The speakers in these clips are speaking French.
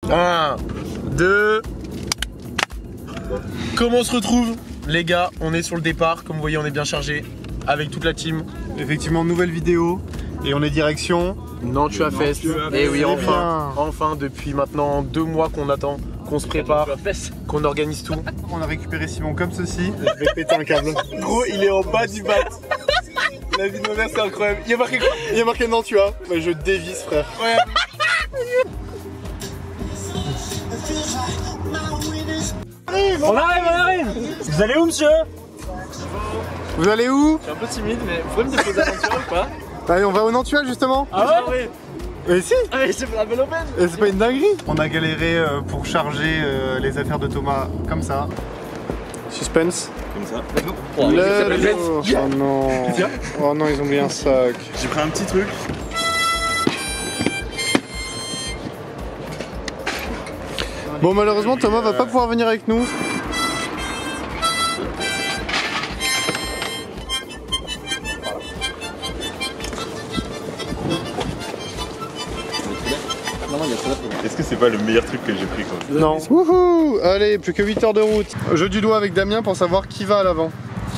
1, 2. Comment on se retrouve? Les gars, on est sur le départ. Comme vous voyez, on est bien chargé avec toute la team. Effectivement, nouvelle vidéo. Et on est direction Nantua Fest. Et oui, enfin, depuis maintenant 2 mois qu'on attend, qu'on se prépare, qu'on organise tout. On a récupéré Simon comme ceci. Je vais péter un câble. Gros, il est en bas du bat. La vie de ma mère, c'est incroyable. Il y a marqué quoi? Il y a marqué Nantua. Mais je dévisse, frère. Ouais. On arrive. Vous allez où, monsieur? Vous allez où? Je suis un peu timide, mais vous pouvez me déposer à Nantua ou pas? Allez, on va au Nantua justement. Ah ouais? Mais si. Allez, c'est la belle aubaine. Et c'est pas une dinguerie. On a galéré pour charger les affaires de Thomas comme ça. Suspense. Comme ça. Oh non. Oh non, ils ont oublié un sac. J'ai pris un petit truc. Bon, malheureusement, Thomas va pas pouvoir venir avec nous. Est-ce que c'est pas le meilleur truc que j'ai pris quoi? Non. Wouhou. Allez, plus que 8 heures de route. Jeu du doigt avec Damien pour savoir qui va à l'avant.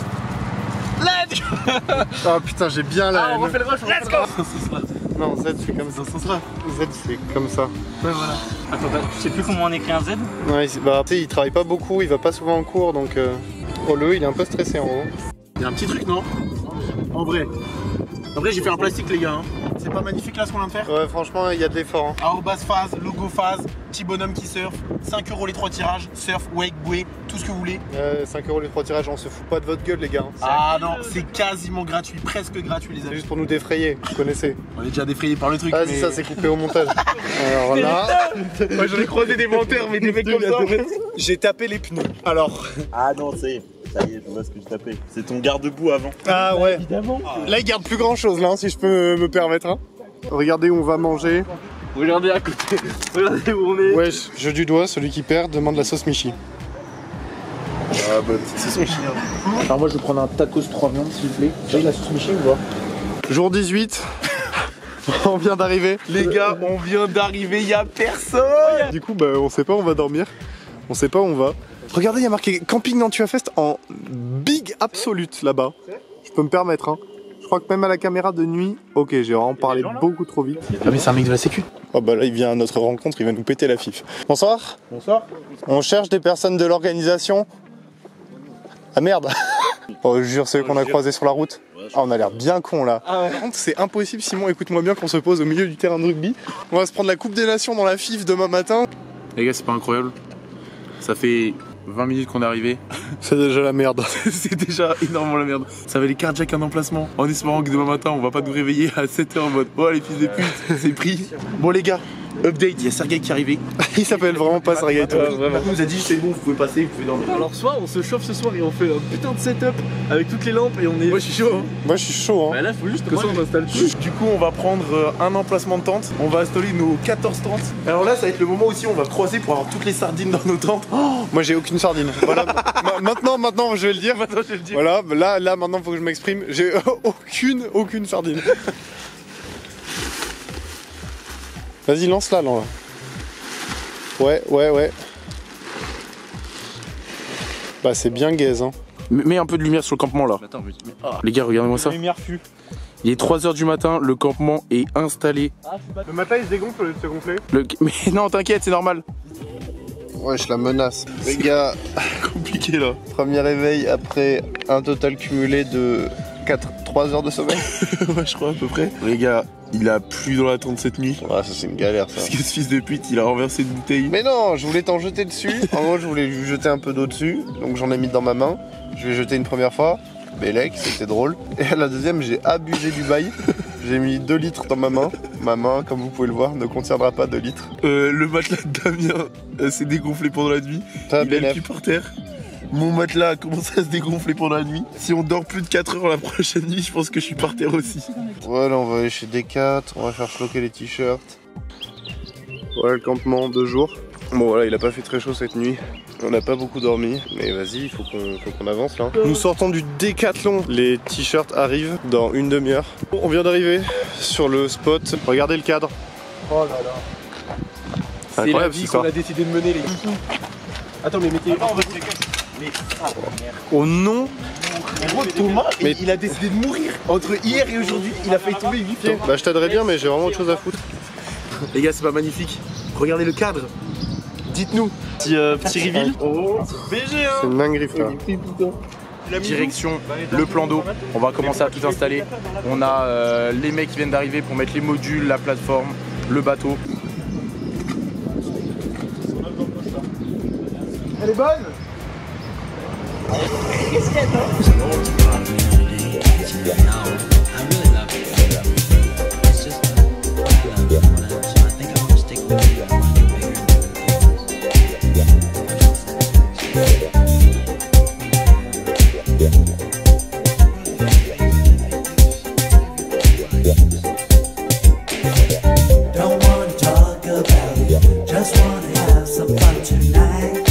Let's go. Oh putain, j'ai bien la haine. On refait le rush, let's go. Non, Z c'est comme ça. Z c'est comme ça. Ouais, voilà. Attends, je sais plus comment on écrit un Z. Ouais, bah, tu sais, il travaille pas beaucoup, il va pas souvent en cours donc. Oh, le il est un peu stressé en haut. Il y a un petit truc, non? En vrai, j'ai fait un plastique, les gars. Hein. C'est pas magnifique là ce qu'on vient de faire? Ouais, franchement, il y a de l'effort. Hein. Arrobas phase, logo phase, petit bonhomme qui surfe, 5 € les 3 tirages, surf, wake, bouée, tout ce que vous voulez. 5 € les 3 tirages, on se fout pas de votre gueule, les gars. Hein. Ah non, c'est quasiment gratuit, presque gratuit, les C'est amis. juste pour nous défrayer, vous connaissez. On est déjà défrayé par le truc. Ah, mais... ça, c'est coupé au montage. Alors là. Moi j'en ai croisé des menteurs, mais des mecs comme ça. J'ai tapé les pneus. Alors. Ah non, ça y est, je vois ce que je tapais. C'est ton garde-boue avant. Ah ouais. Évidemment. Là, il garde plus grand chose, là, hein, si je peux me permettre. Hein. Regardez où on va manger. Regardez à côté. Regardez où on est. Wesh, jeu du doigt, celui qui perd demande la sauce Michi. Ah bah, c'est son chien. Alors moi je vais prendre un tacos 3 viandes s'il vous plaît. Vous avez la sauce Michi ou pas? Jour 18. On vient d'arriver. Les gars, on vient d'arriver, y'a personne. Du coup, bah, on sait pas où on va dormir. On sait pas où on va. Regardez, il y a marqué Camping Nantua Fest en big absolute là-bas. Je peux me permettre, hein. Je crois que même à la caméra de nuit. Ok, j'ai vraiment parlé beaucoup trop vite. Ah mais c'est un mec de la sécu. Oh bah là, il vient à notre rencontre, il va nous péter la fif. Bonsoir. Bonsoir. On cherche des personnes de l'organisation. Ah merde. Oh, je jure, ceux qu'on a croisés sur la route. Ah, on a l'air bien con là. Par contre, c'est impossible, Simon, écoute-moi bien qu'on se pose au milieu du terrain de rugby. On va se prendre la Coupe des Nations dans la FIF demain matin. Les gars, c'est pas incroyable. Ça fait 20 minutes qu'on est arrivé. C'est déjà la merde. C'est déjà énormément la merde. Ça va les cardiaques un emplacement. En espérant que demain matin, on va pas nous réveiller à 7h en mode oh les fils de pute, c'est pris. Bon les gars, update, il y a Sergei qui est arrivé. Il s'appelle vraiment pas Sergei. Il nous a dit c'est bon, vous pouvez passer, vous pouvez dormir. Alors soit on se chauffe ce soir et on fait un putain de setup avec toutes les lampes et on est... Moi je suis chaud. Hein. Moi je suis chaud hein. Bah là faut juste que ça on installe tout. Du coup on va prendre un emplacement de tente. On va installer nos 14 tentes. Alors là ça va être le moment aussi où on va croiser pour avoir toutes les sardines dans nos tentes. Oh, moi j'ai aucune sardine. Voilà. maintenant je vais le dire. Maintenant je vais le dire. Voilà, là maintenant faut que je m'exprime. J'ai aucune sardine. Vas-y lance-la là. Ouais. Bah c'est bien gaze hein. Mets un peu de lumière sur le campement là. Attends, Les gars regardez-moi ça. lumière fut. Il est 3h du matin, le campement est installé. Le matin il se dégonfle au lieu de se gonfler. Mais non t'inquiète c'est normal. Ouais je la menace. Les gars, Compliqué là. premier réveil après un total cumulé de 3 heures de sommeil. Ouais je crois à peu près. Les gars, il a plu dans la tente cette nuit. Ouais ça c'est une galère ça. Parce que ce fils de pute il a renversé une bouteille. Mais non, je voulais t'en jeter dessus. En gros, je voulais lui jeter un peu d'eau dessus. Donc j'en ai mis dans ma main. Je l'ai jeté une première fois. Bélec, c'était drôle. Et à la deuxième, j'ai abusé du bail. J'ai mis 2 litres dans ma main. Ma main, comme vous pouvez le voir, ne contiendra pas 2 litres. Le matelas de Damien s'est dégonflé pendant la nuit. Ça, Il a le cul par terre. Mon matelas a commencé à se dégonfler pendant la nuit. Si on dort plus de 4 heures la prochaine nuit, je pense que je suis par terre aussi. Voilà, on va aller chez D4. On va faire floquer les t-shirts. Voilà le campement, 2 jours. Bon voilà, il a pas fait très chaud cette nuit. On n'a pas beaucoup dormi, mais vas-y, il faut qu'on avance là. Nous sortons du Décathlon. Les t-shirts arrivent dans une demi-heure. On vient d'arriver sur le spot. Regardez le cadre. Oh là là. C'est incroyable la vie ce soir. qu'on a décidé de mener les gars. Attends mais mettez... Au nom. Gros Thomas, Mais- il a décidé de mourir. Entre hier et aujourd'hui, il a failli tomber 8 fois. Bah je t'aiderais bien mais j'ai vraiment autre chose à foutre. Les gars, c'est pas magnifique. Regardez le cadre. Dites-nous. Petit reveal. Oh, BG hein. C'est une dinguerie frère. Direction le plan d'eau. On va commencer à tout installer. On a les mecs qui viennent d'arriver pour mettre les modules, la plateforme, le bateau. Elle est bonne. Don't wanna talk about it, just wanna have some fun tonight.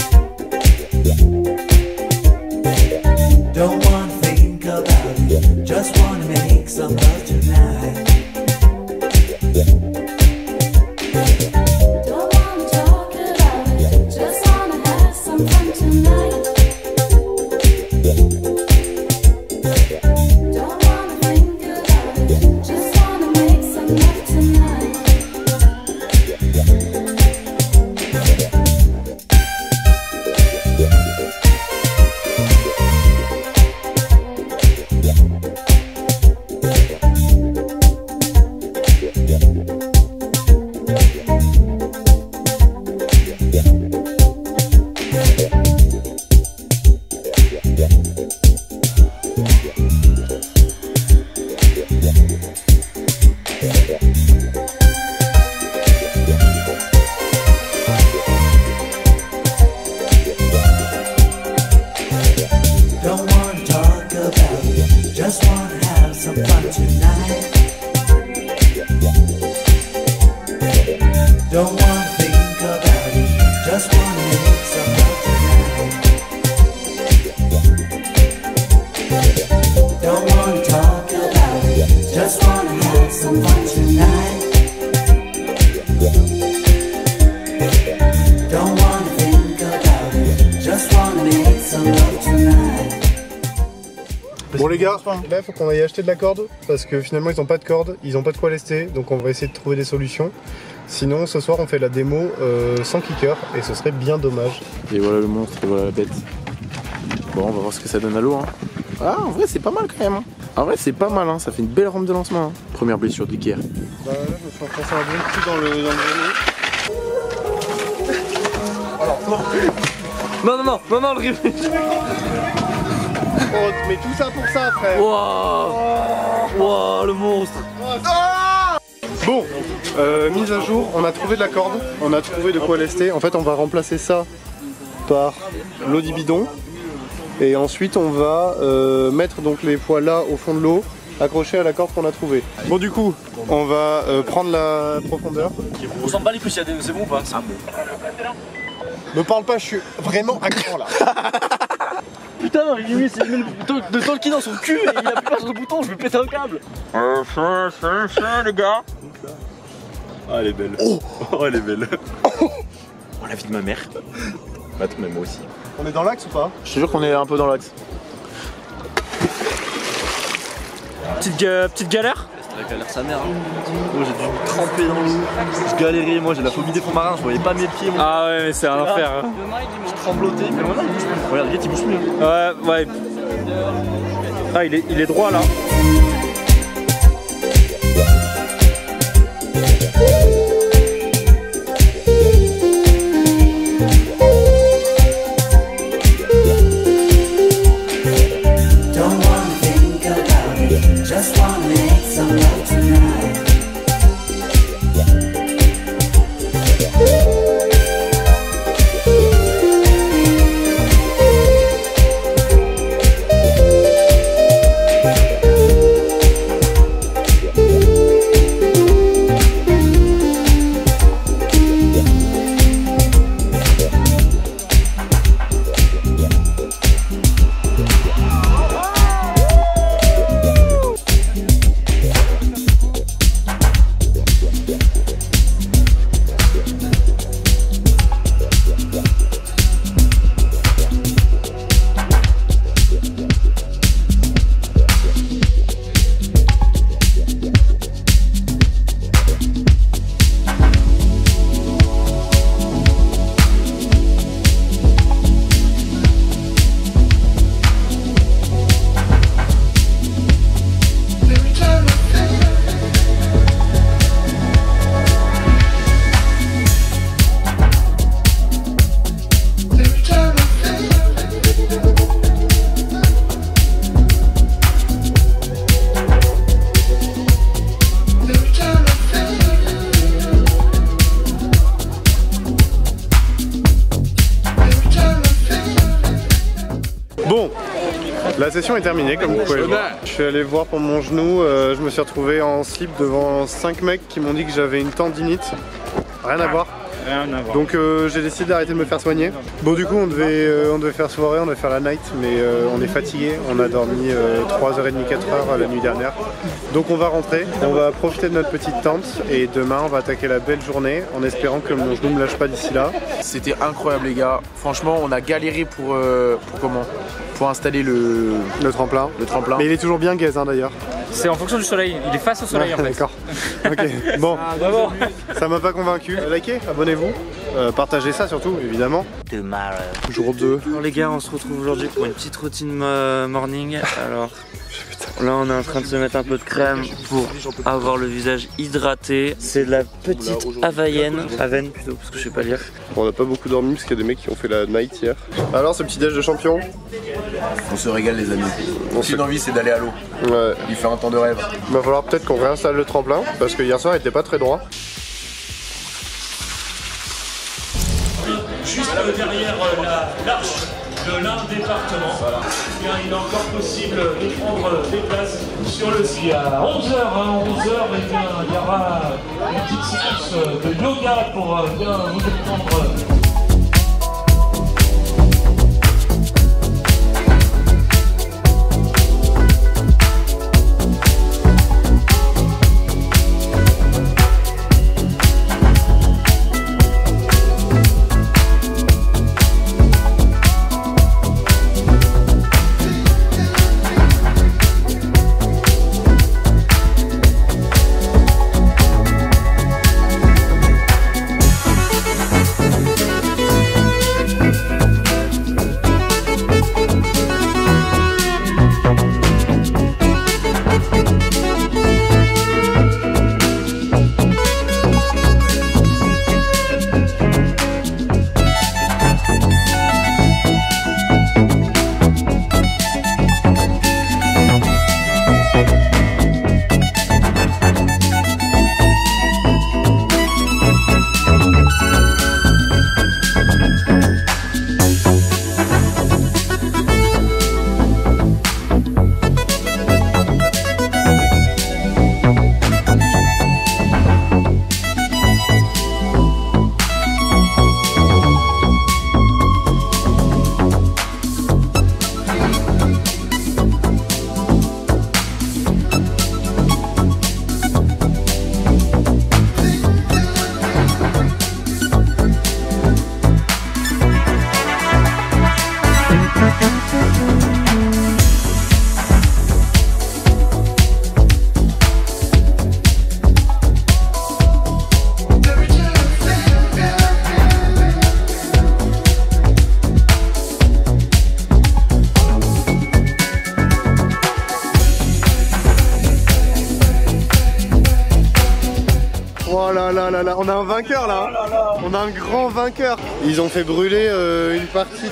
Don't wanna think about it, just wanna make some love tonight. Don't wanna talk about it, just wanna have some fun tonight. Don't wanna think about it, just wanna make some love tonight. Don't wanna talk about it, just wanna have some fun tonight. Don't wanna think about it, just wanna make some love tonight. Don't wanna talk about it, just wanna have some fun tonight. Don't wanna think about it, just wanna make some love tonight. Bon les gars, là il faut qu'on aille acheter de la corde parce que finalement ils ont pas de corde, ils ont pas de quoi lester, donc on va essayer de trouver des solutions. Sinon ce soir on fait la démo sans kicker et ce serait bien dommage. Et voilà le monstre, et voilà la bête. Bon, on va voir ce que ça donne à l'eau. Hein. Ah, en vrai, c'est pas mal quand même. Hein. En vrai, c'est pas mal, hein. Ça fait une belle rampe de lancement. Hein. Première blessure du Kier. Bah là je me suis enfoncé un bon coup dans le vélo. Non, le reveal. Oh, mais tout ça pour ça frère. Wow, le monstre. Bon, mise à jour, on a trouvé de la corde, on a trouvé de quoi lester. En fait on va remplacer ça par l'eau du bidon. Et ensuite on va mettre donc les poids là au fond de l'eau, accrochés à la corde qu'on a trouvée. Bon du coup, on va prendre la profondeur. On s'en bat les couilles, c'est bon ou pas? Me parle pas, je suis vraiment à cran là. Putain, il met de Tolkien dans son cul et il appuie pas sur le bouton, je vais péter un câble. les gars. Ah, elle est belle. Oh, elle est belle. Oh, la vie de ma mère. Attends, mais moi aussi. On est dans l'axe ou pas? Je te jure qu'on est un peu dans l'axe. Petite galère? La galère sa mère. Moi j'ai dû tremper dans l'eau. Je galérais, moi j'ai la phobie des fonds marins, je voyais pas mes pieds. Moi. Ah ouais, mais c'est un enfer. Hein. Je tremblotais, mais maintenant il bouge plus. Regarde, il bouge plus. Hein. Ouais. Ah, il est droit là. Don't wanna think about it, just wanna make some love tonight. La session est terminée comme vous pouvez le voir. Je suis allé voir pour mon genou, je me suis retrouvé en slip devant 5 mecs qui m'ont dit que j'avais une tendinite. Rien à voir. Rien à voir. Donc j'ai décidé d'arrêter de me faire soigner. Bon du coup on devait faire soirée, on devait faire la night, mais on est fatigué. On a dormi 3h30, 4h la nuit dernière. Donc on va rentrer, on va profiter de notre petite tente et demain on va attaquer la belle journée en espérant que mon genou me lâche pas d'ici là. C'était incroyable les gars. Franchement on a galéré pour installer le tremplin. Mais il est toujours bien gaze hein, d'ailleurs. C'est en fonction du soleil, il est face au soleil en fait. D'accord. Ok, bon. Ça m'a pas convaincu. Likez, abonnez-vous, partagez ça surtout, évidemment. Jour 2. Alors les gars, on se retrouve aujourd'hui pour une petite routine morning. Alors là, on est en train de se mettre un peu de crème pour avoir le visage hydraté. C'est de la petite Avène plutôt, parce que je sais pas lire. Bon, on n'a pas beaucoup dormi parce qu'il y a des mecs qui ont fait la night hier. Alors, ce petit déj de champion. On se régale les amis. Une envie c'est d'aller à l'eau. Ouais. Il fait un temps de rêve. Il va falloir peut-être qu'on réinstalle le tremplin parce que hier soir il était pas très droit. Juste derrière l'arche de l'un département. Eh bien, il est encore possible de prendre des places sur le site. À 11h, hein, 11h, eh bien, il y aura une petite séance de yoga pour bien vous détendre. Oh là là là là, on a un vainqueur là, on a un grand vainqueur. Ils ont fait brûler une partie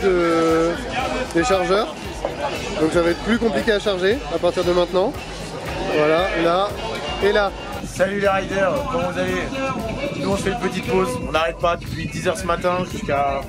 des chargeurs, donc ça va être plus compliqué à charger à partir de maintenant. Voilà, là et là. Salut les riders, comment vous allez? Nous on se fait une petite pause, on n'arrête pas depuis 10h ce matin jusqu'à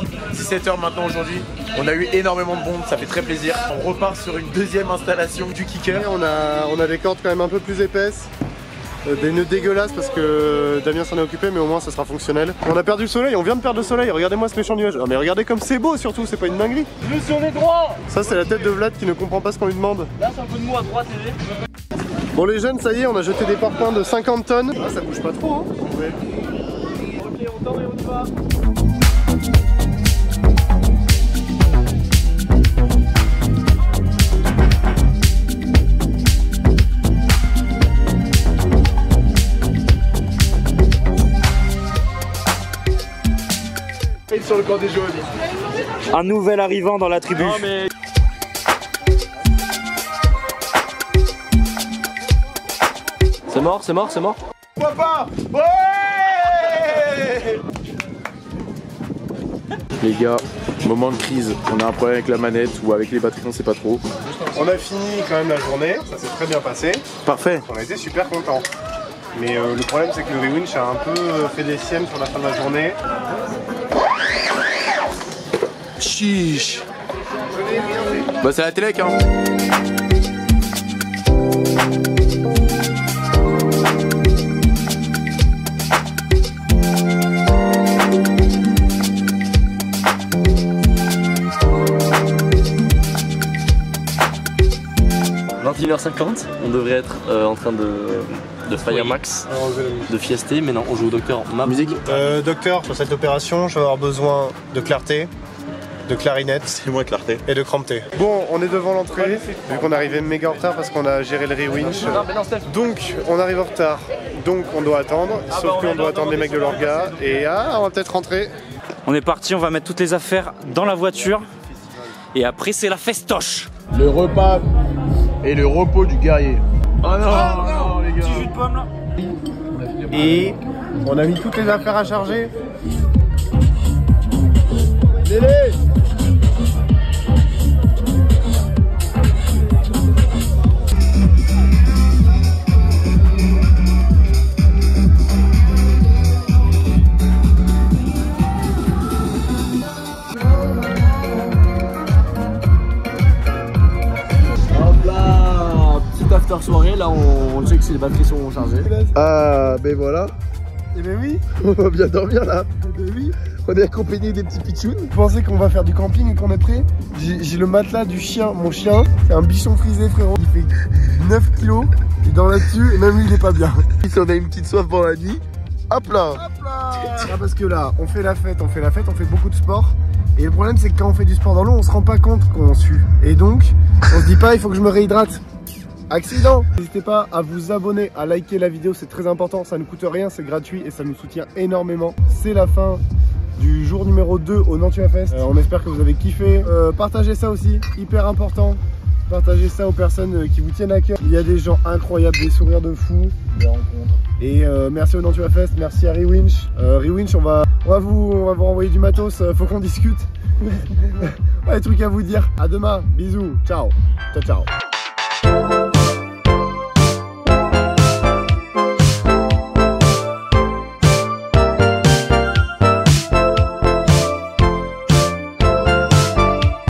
17h maintenant aujourd'hui. On a eu énormément de monde, ça fait très plaisir. On repart sur une deuxième installation du kicker. On a des cordes quand même un peu plus épaisses. Des nœuds dégueulasses parce que Damien s'en est occupé, mais au moins ça sera fonctionnel. On a perdu le soleil, on vient de perdre le soleil, regardez-moi ce méchant nuage. Oh, mais regardez comme c'est beau surtout, c'est pas une dinguerie. Je suis sur les droits. Ça c'est la tête de Vlad qui ne comprend pas ce qu'on lui demande. Là c'est un peu de mou à droite TV. Bon les jeunes, ça y est, on a jeté des parpaings de 50 tonnes. Ah, ça bouge pas trop hein. Ouais. Ok, on tend et on y va. Sur le camp des jaunes. Un nouvel arrivant dans la tribu. Non, mais... C'est mort, c'est mort, c'est mort. Pourquoi pas? Ouais. Les gars, moment de crise, on a un problème avec la manette ou avec les batteries, on sait pas trop. On a fini quand même la journée, ça s'est très bien passé. Parfait. On a été super contents. Mais le problème c'est que le rewinch a un peu fait des siennes sur la fin de la journée. Chiche. Je n'ai rien fait. Bah c'est la télé hein. « 21h50, on devrait être en train de Fire Max, de fiester, mais non, on joue au docteur. Ma musique. Docteur, sur cette opération, je vais avoir besoin de clarté, de clarinette. C'est moi clarté. Et de crampté. Bon, on est devant l'entrée, vu qu'on arrivait méga en retard parce qu'on a géré le re-winch. Donc, on arrive en retard, donc on doit attendre. Sauf qu'on doit attendre les mecs de l'orga. Et on va peut-être rentrer. On est parti, on va mettre toutes les affaires dans la voiture. Et après, c'est la festoche. Le repas et le repos du guerrier. Oh non, non les gars. Petit jus de pomme là. Et on a mis toutes les affaires à charger. Lélé! After soirée, là on check si les batteries sont chargées. Ah ben voilà. Et ben oui, on va bien dormir là. Et ben oui, on est accompagné des petits pitchouns. Vous pensez qu'on va faire du camping et qu'on est prêt? J'ai le matelas du chien, mon chien, c'est un bichon frisé frérot. Il fait 9 kilos, il dort là-dessus et même lui il est pas bien. Si on a une petite soif pour la nuit, hop là. Hop là. Ah, parce que là, on fait la fête, on fait beaucoup de sport. Et le problème c'est que quand on fait du sport dans l'eau, on se rend pas compte qu'on sue. Et donc, on se dit pas il faut que je me réhydrate. Accident! N'hésitez pas à vous abonner, à liker la vidéo, c'est très important, ça ne coûte rien, c'est gratuit et ça nous soutient énormément. C'est la fin du jour numéro 2 au Nantua Fest. On espère que vous avez kiffé. Partagez ça aussi, hyper important. Partagez ça aux personnes qui vous tiennent à cœur. Il y a des gens incroyables, des sourires de fous, des rencontres. Et merci au Nantua Fest, merci à re-winch. Re-winch, on va vous renvoyer du matos, faut qu'on discute. On a des trucs à vous dire. À demain, bisous, ciao, ciao, ciao.